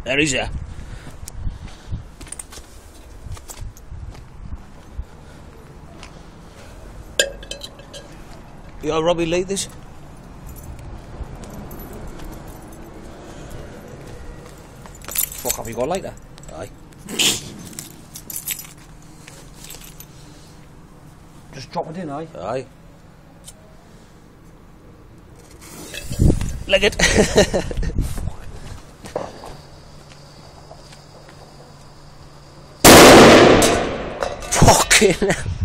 There he's there. You all Robbie lead this? Fuck, have you got a lighter? Aye. Just drop it in, aye? Aye. Leg it. Fucking hell.